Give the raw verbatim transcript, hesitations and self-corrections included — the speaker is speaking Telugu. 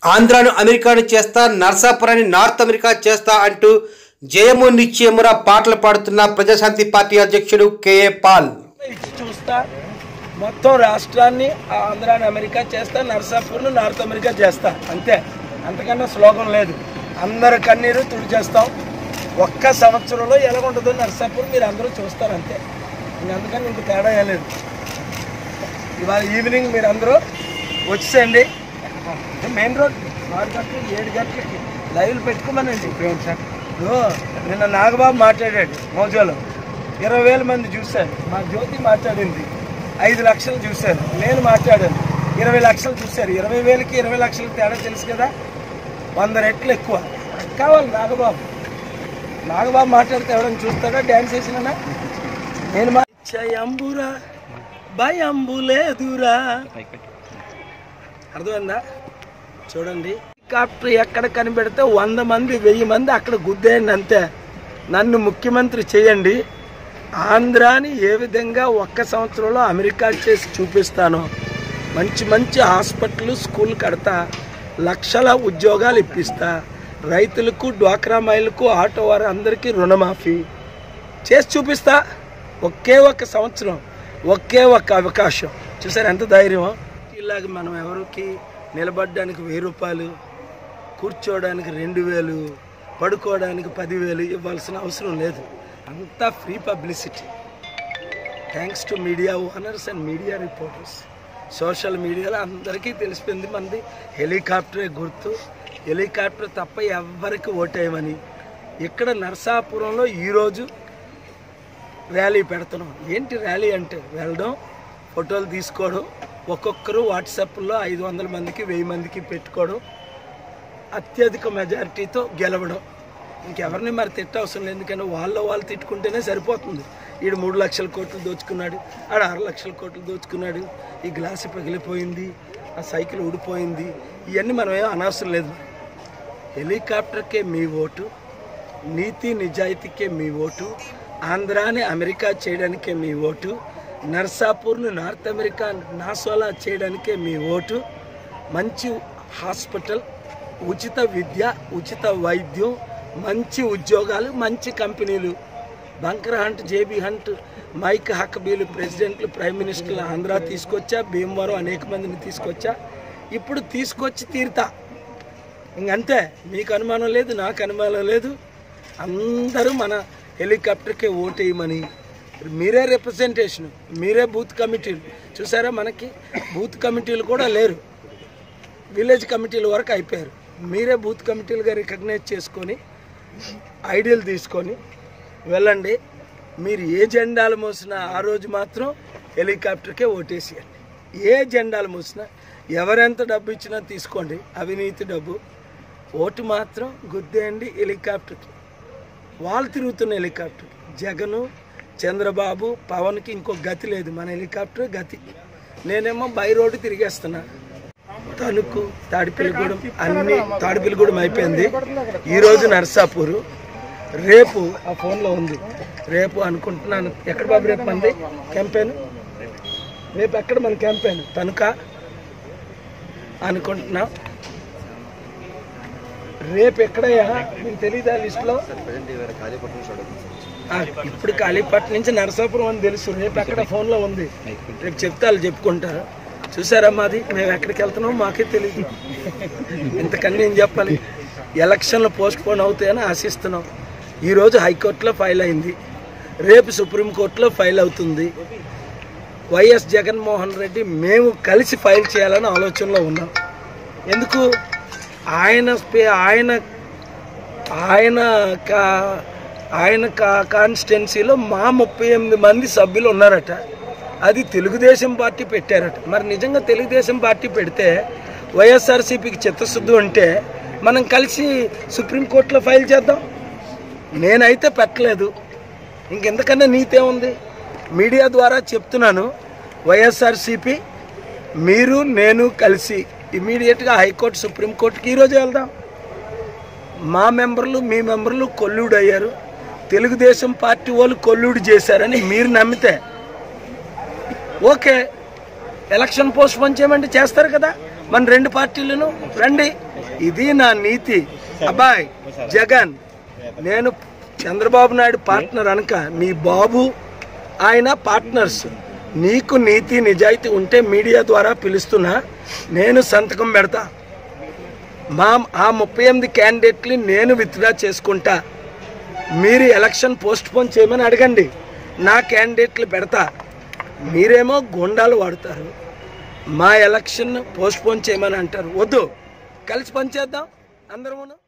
ఆంధ్రాను అమెరికాను చేస్తా, నర్సాపురాన్ని నార్త్ అమెరికా చేస్తా అంటూ జయము నిశ్చయమురా పాటలు పాడుతున్న ప్రజాశాంతి పార్టీ అధ్యక్షుడు కేఏ పాల్. చూస్తా మొత్తం రాష్ట్రాన్ని ఆంధ్రాని అమెరికా చేస్తా, నర్సాపూర్ను నార్త్ అమెరికా చేస్తా, అంతే. అంతకన్నా శ్లోకం లేదు. అందరు కన్నీరు తుడి చేస్తాం. ఒక్క సంవత్సరంలో ఎలాగుంటుందో నర్సాపూర్ మీరు అందరూ చూస్తారు, అంతే. ఇంక అందుకని ఇంక తేడా లేదు. ఇవాళ ఈవినింగ్ మీరు అందరూ వచ్చేయండి. మెయిన్ రోడ్ ఆరు గంటలకి ఏడు గంటలకి లైవ్లు పెట్టుకోమనండి. సార్ నిన్న నాగబాబు మాట్లాడాడు మౌజాలో, ఇరవై వేల మంది చూశారు. మా జ్యోతి మాట్లాడింది, ఐదు లక్షలు చూశారు. నేను మాట్లాడాను, ఇరవై లక్షలు చూశారు. ఇరవై వేలకి ఇరవై లక్షలకి తేడా తెలుసు కదా, వంద రెట్లు ఎక్కువ కావాలి. నాగబాబు నాగబాబు మాట్లాడితే ఎవరైనా చూస్తాడా? డ్యాన్స్ వేసినా నేను మా అంబురా భయంబు లేదురా, అర్థమైందా? చూడండి, హెలికాప్టర్ ఎక్కడ కనిపెడితే వంద మంది వెయ్యి మంది అక్కడ గుద్దేయండి, అంతే. నన్ను ముఖ్యమంత్రి చేయండి. ఆంధ్రాని ఏ విధంగా ఒక్క సంవత్సరంలో అమెరికా చేసి చూపిస్తాను. మంచి మంచి హాస్పిటల్, స్కూల్ కడతా, లక్షల ఉద్యోగాలు ఇప్పిస్తా, రైతులకు, డ్వాక్రా మహిళలకు, ఆటో వారు అందరికీ రుణమాఫీ చేసి చూపిస్తా. ఒకే ఒక్క సంవత్సరం, ఒకే ఒక్క అవకాశం. చూసారు ఎంత ధైర్యం? ఇలాగ మనం ఎవరికి నిలబడడానికి వెయ్యి రూపాయలు, కూర్చోవడానికి రెండు వేలు, పడుకోవడానికి పదివేలు ఇవ్వాల్సిన అవసరం లేదు. అంతా free publicity. Thanks to media owners and media reporters. Social మీడియాలో అందరికీ తెలిసిపోయింది మనది హెలికాప్టరే గుర్తు. హెలికాప్టర్ తప్ప ఎవరికి ఓటేయమని. ఇక్కడ నరసాపురంలో ఈరోజు ర్యాలీ పెడుతున్నాం. ఏంటి ర్యాలీ అంటే? వెళ్ళడం, ఫోటోలు తీసుకోవడం, ఒక్కొక్కరు వాట్సాప్లో ఐదు వందల మందికి వెయ్యి మందికి పెట్టుకోవడం, అత్యధిక మెజారిటీతో గెలవడం. ఇంకెవరిని మరి తిట్ట అవసరం లేదు, ఎందుకంటే వాళ్ళ వాళ్ళు తిట్టుకుంటేనే సరిపోతుంది. ఈడు మూడు లక్షల కోట్లు దోచుకున్నాడు, ఆడ ఆరు లక్షల కోట్లు దోచుకున్నాడు, ఈ గ్లాసు పగిలిపోయింది, ఆ సైకిల్ ఊడిపోయింది, ఇవన్నీ మనం ఏం అనవసరం లేదు. హెలికాప్టర్కే మీ ఓటు, నీతి నిజాయితీకే మీ ఓటు, ఆంధ్రాని అమెరికా చేయడానికే మీ ఓటు, నర్సాపూర్ను నార్త్ అమెరికా నాసోలా చేయడానికే మీ ఓటు. మంచి హాస్పిటల్, ఉచిత విద్య, ఉచిత వైద్యం, మంచి ఉద్యోగాలు, మంచి కంపెనీలు. Bunker Hunt, J B Hunt, Mike హక్కబీలు ప్రెసిడెంట్లు, ప్రైమ్ మినిస్టర్లు ఆంధ్ర తీసుకొచ్చా, భీమవరం అనేక మందిని తీసుకొచ్చా, ఇప్పుడు తీసుకొచ్చి తీరుతా. ఇంకంతే. మీకు అనుమానం లేదు, నాకు అనుమానం లేదు. అందరూ మన హెలికాప్టర్కే ఓటేయమని. మీరే రిప్రజెంటేషన్, మీరే బూత్ కమిటీలు. చూసారా, మనకి బూత్ కమిటీలు కూడా లేరు, విలేజ్ కమిటీల వరకు అయిపోయారు. మీరే బూత్ కమిటీలుగా రికగ్నైజ్ చేసుకొని ఐడియాలు తీసుకొని వెళ్ళండి. మీరు ఏ జెండాలు మోసినా ఆ రోజు మాత్రం హెలికాప్టర్కే ఓటేసేయండి. ఏ జెండాలు మోసినా, ఎవరెంత డబ్బు ఇచ్చినా తీసుకోండి, అవినీతి డబ్బు. ఓటు మాత్రం గుద్దేయండి హెలికాప్టర్కి. వాళ్ళు తిరుగుతున్న హెలికాప్టర్. జగను, చంద్రబాబు, పవన్కి ఇంకో గతి లేదు, మన హెలికాప్టర్ గతి. నేనేమో బై రోడ్డు తిరిగేస్తున్నా. తణుకు, తాడిపల్లిగూడెం, అన్ని తాడిపల్లిగూడెం అయిపోయింది. ఈరోజు నర్సాపూరు, రేపు ఆ ఫోన్లో ఉంది, రేపు అనుకుంటున్నాను. ఎక్కడ బాబు రేపు మంది క్యాంపెయిన్? రేపు ఎక్కడ మన క్యాంపెయిన్? తణుక అనుకుంటున్నాం. రేపు ఎక్కడయ్యా మీకు తెలీదా లిస్టులో? ఇప్పుడు కాళీపట్నం నుంచి నరసాపురం అని తెలుసు. రేపు ఎక్కడ ఫోన్లో ఉంది, రేపు చెప్తే వాళ్ళు చెప్పుకుంటారు. చూసారమ్మా, అది మేము ఎక్కడికి వెళ్తున్నామో మాకే తెలియదు. ఇంతకన్నా ఏం చెప్పాలి? ఎలక్షన్లు పోస్ట్ పోన్ అవుతాయని ఆశిస్తున్నాం. ఈరోజు హైకోర్టులో ఫైల్ అయింది, రేపు సుప్రీంకోర్టులో ఫైల్ అవుతుంది. వైఎస్ జగన్మోహన్ రెడ్డి మేము కలిసి ఫైల్ చేయాలని ఆలోచనలో ఉన్నాం. ఎందుకు? ఆయన ఆయన ఆయన ఆయన కాన్స్టిట్యున్సీలో మా ముప్పై ఎనిమిది మంది సభ్యులు ఉన్నారట. అది తెలుగుదేశం పార్టీ పెట్టారట. మరి నిజంగా తెలుగుదేశం పార్టీ పెడితే వైఎస్ఆర్సీపీకి చిత్తశుద్ధి ఉంటే మనం కలిసి సుప్రీంకోర్టులో ఫైల్ చేద్దాం. నేనైతే పెట్టలేదు, ఇంకెందుకన్నా నీతే ఉంది. మీడియా ద్వారా చెప్తున్నాను, వైఎస్ఆర్సీపీ మీరు నేను కలిసి ఇమీడియట్గా హైకోర్టు, సుప్రీంకోర్టుకి ఈరోజు వెళ్దాం. మా మెంబర్లు మీ మెంబర్లు కొల్లుడు అయ్యారు, తెలుగుదేశం పార్టీ వాళ్ళు కొల్లుడు చేశారని మీరు నమ్మితే ఓకే, ఎలక్షన్ పోస్ట్ పోన్ చేయమంటే చేస్తారు కదా. మన రెండు పార్టీలను రండి, ఇది నా నీతి. అబ్బాయ్ జగన్, నేను చంద్రబాబు నాయుడు పార్ట్నర్ అనక నీ బాబు ఆయన పార్ట్నర్స్. నీకు నీతి నిజాయితీ ఉంటే మీడియా ద్వారా పిలుస్తున్నా, నేను సంతకం పెడతా. మా ఆ ముప్పై ఎనిమిది క్యాండిడేట్ని నేను విత్డ్రా చేసుకుంటా. మీరు ఎలక్షన్ పోస్ట్ పోన్ చేయమని అడగండి, నా క్యాండిడేట్లు పెడతా. మీరేమో గోండాలు వాడతారు, మా ఎలక్షన్ పోస్ట్ పోన్ చేయమని అంటారు. వద్దు, కలిసి పనిచేద్దాం అందరము.